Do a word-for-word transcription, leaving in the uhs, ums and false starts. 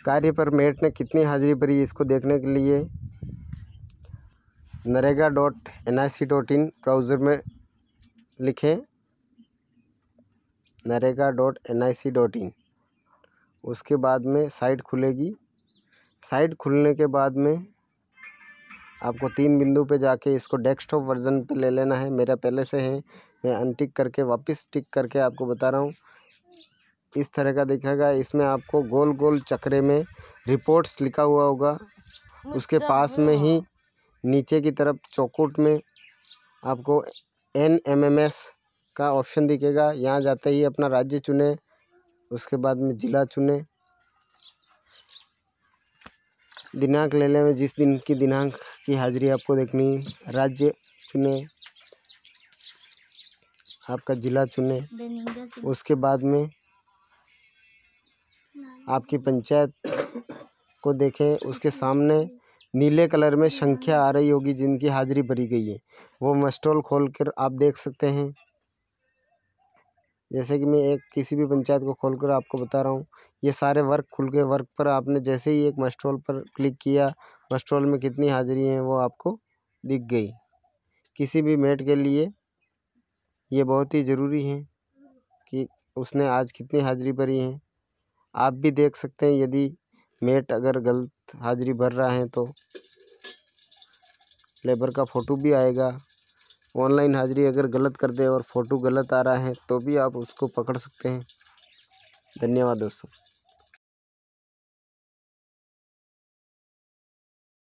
कार्य पर मेट ने कितनी हाजिरी भरी, इसको देखने के लिए NREGA dot N I C dot in browser में लिखें, NREGA dot N I C dot in. उसके बाद में साइट खुलेगी। साइट खुलने के बाद में आपको तीन बिंदु पे जाके इसको डेस्कटॉप वर्जन पे ले लेना है। मेरा पहले से है, मैं अनटिक करके वापस टिक करके आपको बता रहा हूँ। इस तरह का दिखेगा। इसमें आपको गोल गोल चक्रे में रिपोर्ट्स लिखा हुआ होगा। उसके पास में ही नीचे की तरफ चौकुट में आपको एन एम एम एस का ऑप्शन दिखेगा। यहाँ जाते ही अपना राज्य चुने, उसके बाद में ज़िला चुने, दिनांक ले लें, जिस दिन की दिनांक की हाजिरी आपको देखनी है, राज्य चुने, आपका ज़िला चुने। उसके बाद में आपकी पंचायत को देखें, उसके सामने नीले कलर में संख्या आ रही होगी जिनकी हाजिरी भरी गई है, वो मस्टॉल खोल कर आप देख सकते हैं। जैसे कि मैं एक किसी भी पंचायत को खोलकर आपको बता रहा हूँ, ये सारे वर्क खुल गए। वर्क पर आपने जैसे ही एक मस्टॉल पर क्लिक किया, मस्टॉल में कितनी हाजिरी हैं वो आपको दिख गई। किसी भी मेट के लिए ये बहुत ही ज़रूरी है कि उसने आज कितनी हाजिरी भरी है। आप भी देख सकते हैं, यदि मेट अगर गलत हाजिरी भर रहा है तो लेबर का फ़ोटो भी आएगा। ऑनलाइन हाजिरी अगर गलत कर दे और फ़ोटो गलत आ रहा है तो भी आप उसको पकड़ सकते हैं। धन्यवाद दोस्तों।